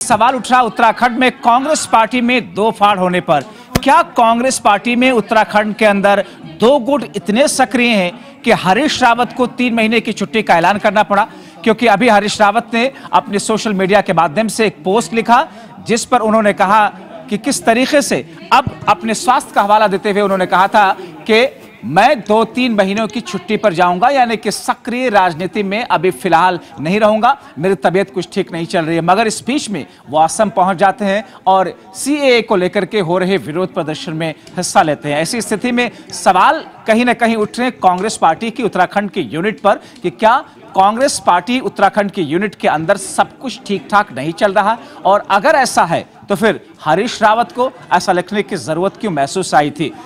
सवाल उठ रहा उत्तराखंड में कांग्रेस पार्टी में दो फाड़ होने पर। क्या कांग्रेस पार्टी में उत्तराखंड के अंदर दो गुट इतने सक्रिय हैं कि हरीश रावत को 3 महीने की छुट्टी का ऐलान करना पड़ा? क्योंकि अभी हरीश रावत ने अपने सोशल मीडिया के माध्यम से एक पोस्ट लिखा जिस पर उन्होंने कहा कि किस तरीके से अब अपने स्वास्थ्य का हवाला देते हुए उन्होंने कहा था कि मैं 2-3 महीनों की छुट्टी पर जाऊंगा, यानी कि सक्रिय राजनीति में अभी फिलहाल नहीं रहूंगा, मेरी तबीयत कुछ ठीक नहीं चल रही है। मगर इस बीच में वो असम पहुंच जाते हैं और सीएए को लेकर के हो रहे विरोध प्रदर्शन में हिस्सा लेते हैं। ऐसी स्थिति में सवाल कहीं ना कहीं उठ रहे हैं कांग्रेस पार्टी की उत्तराखंड की यूनिट पर कि क्या कांग्रेस पार्टी उत्तराखंड की यूनिट के अंदर सब कुछ ठीक ठाक नहीं चल रहा, और अगर ऐसा है तो फिर हरीश रावत को ऐसा लिखने की जरूरत क्यों महसूस आई थी?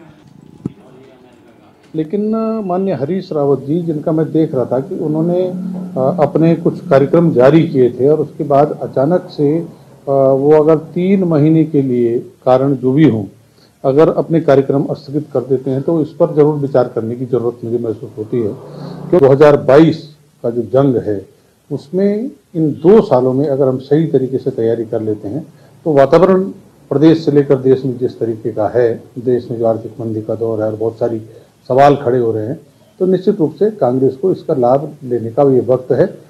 लेकिन माननीय हरीश रावत जी, जिनका मैं देख रहा था कि उन्होंने अपने कुछ कार्यक्रम जारी किए थे और उसके बाद अचानक से वो अगर 3 महीने के लिए कारण जो भी हो, अगर अपने कार्यक्रम स्थगित कर देते हैं तो इस पर जरूर विचार करने की जरूरत मुझे महसूस होती है कि 2022 का जो जंग है उसमें इन 2 सालों में अगर हम सही तरीके से तैयारी कर लेते हैं तो वातावरण प्रदेश से लेकर देश में जिस तरीके का है, देश में जो आर्थिक मंदी का दौर है और बहुत सारी सवाल खड़े हो रहे हैं, तो निश्चित रूप से कांग्रेस को इसका लाभ लेने का ये वक्त है।